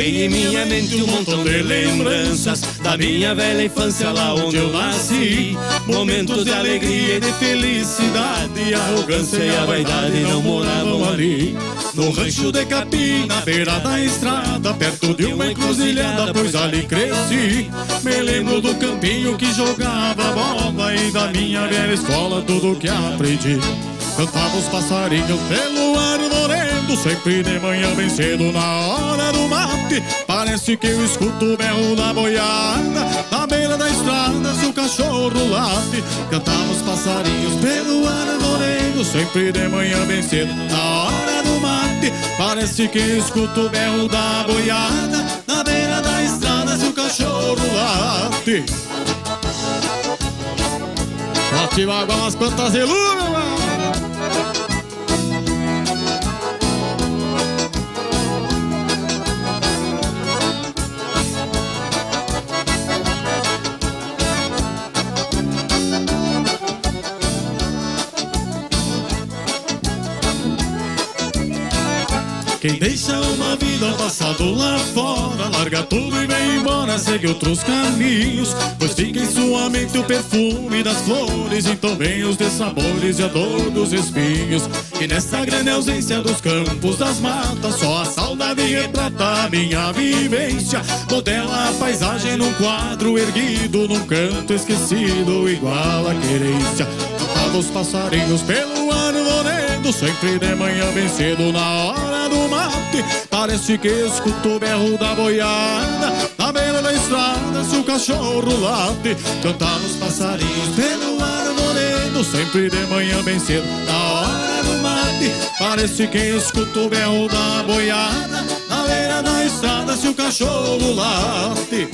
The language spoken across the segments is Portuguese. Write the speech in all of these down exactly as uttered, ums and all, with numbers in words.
Vem em minha mente um montão de lembranças da minha velha infância, lá onde eu nasci. Momentos de alegria e de felicidade, a arrogância e a vaidade não moravam ali. No rancho de capim, na beira da estrada, perto de uma encruzilhada, pois ali cresci. Me lembro do campinho que jogava bola e da minha velha escola tudo que aprendi. Cantava os passarinhos pelo arvoredo, sempre de manhã bem cedo na hora do mate. Parece que eu escuto o berro da boiada na beira da estrada, se o cachorro late. Cantava os passarinhos pelo arvoredo, sempre de manhã bem cedo na hora do mate. Parece que eu escuto o berro da boiada na beira da estrada, se o cachorro late. Ativa água umas plantas de lua, mano. Quem deixa uma vida ao passado lá fora, larga tudo e vem embora, segue outros caminhos, pois fica em sua mente o perfume das flores e também os dessabores e a dor dos espinhos. E nessa grande ausência dos campos, das matas, só a saudade retrata a minha vivência. Modela a paisagem num quadro erguido, num canto esquecido, igual a querência. Cantava os passarinhos pelo arvoredo, sempre de manhã bem cedo na hora do mate. Parece que escuto o berro da boiada na beira da estrada, se o cachorro late. Cantava os passarinhos pelo arvoredo, sempre de manhã bem cedo na hora do mate. Parece que escuto o berro da boiada na beira da estrada, se o cachorro late.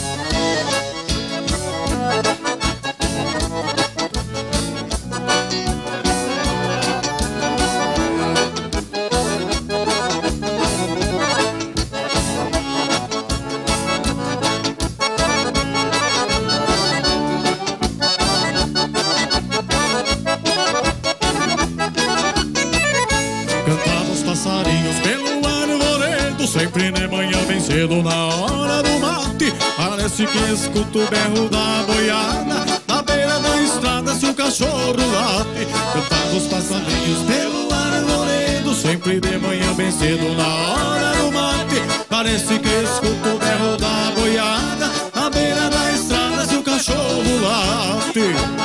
Cantava os passarinhos pelo arvoredo, sempre de manhã bem cedo na hora do mate. Parece que escuto o berro da boiada na beira da estrada, se o cachorro late. Cantava os passarinhos pelo arvoredo, sempre de manhã bem cedo na hora do mate. Parece que escuto o berro da boiada na beira da estrada, se o cachorro late.